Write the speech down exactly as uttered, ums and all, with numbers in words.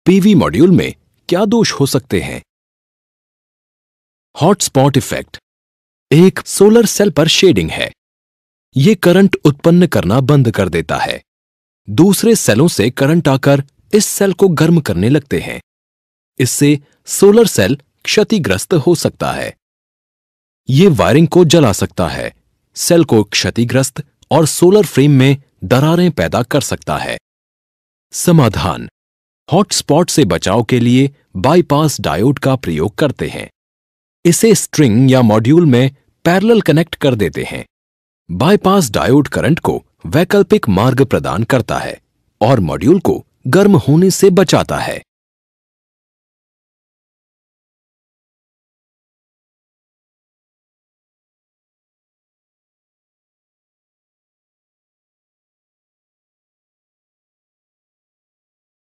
PV module में क्या दोष हो सकते हैं? हॉटस्पॉट इफेक्ट एक सोलर सेल पर शेडिंग है। ये करंट उत्पन्न करना बंद कर देता है। दूसरे सेलों से करंट आकर इस सेल को गर्म करने लगते हैं। इससे सोलर सेल क्षतिग्रस्त हो सकता है। ये वायरिंग को जला सकता है, सेल को क्षतिग्रस्त और सोलर फ्रेम में दरारें पैदा कर सकता है। समाधान: हॉटस्पॉट से बचाव के लिए बाईपास डायोड का प्रयोग करते हैं। इसे स्ट्रिंग या मॉड्यूल में पैरेलल कनेक्ट कर देते हैं। बाईपास डायोड करंट को वैकल्पिक मार्ग प्रदान करता है और मॉड्यूल को गर्म होने से बचाता है।